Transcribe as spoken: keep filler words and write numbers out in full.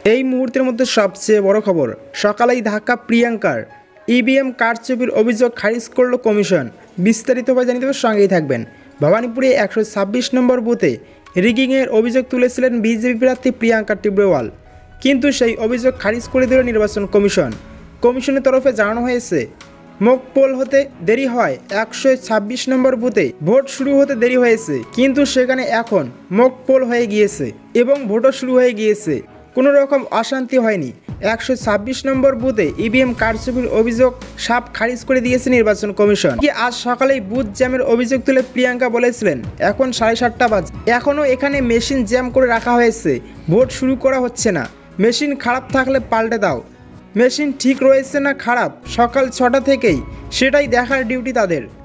এই মুহূর্তের মধ্যে সবচেয়ে বড় খবর, সকালেই ধাক্কা প্রিয়াঙ্কার, ইভিএম কারচুপির অভিযোগ খারিজ করল কমিশন। বিস্তারিতভাবে জানিয়ে দেওয়ার সঙ্গেই থাকবেন। ভবানীপুরে একশো ছাব্বিশ নম্বর বুথে রিগিংয়ের অভিযোগ তুলেছিলেন বিজেপি প্রার্থী প্রিয়াঙ্কা টিব্রেওয়াল, কিন্তু সেই অভিযোগ খারিজ করে দিল নির্বাচন কমিশন। কমিশনের তরফে জানানো হয়েছে, মক পোল হতে দেরি হয়, একশো ছাব্বিশ নম্বর বুথে ভোট শুরু হতে দেরি হয়েছে, কিন্তু সেখানে এখন মক পোল হয়ে গিয়েছে এবং ভোটও শুরু হয়ে গিয়েছে। কোনো রকম অশান্তি হয়নি। একশো ছাব্বিশ নম্বর বুথে ইভিএম কারচুপির অভিযোগ সাপ খারিজ করে দিয়েছে নির্বাচন কমিশন। কি আজ সকালেই বুথ জ্যামের অভিযোগ তুলে প্রিয়াঙ্কা বলেছিলেন, এখন সাড়ে সাতটা বাজে, এখনও এখানে মেশিন জ্যাম করে রাখা হয়েছে, ভোট শুরু করা হচ্ছে না, মেশিন খারাপ থাকলে পাল্টে দাও। মেশিন ঠিক রয়েছে না খারাপ, সকাল ছটা থেকেই সেটাই দেখার ডিউটি তাদের।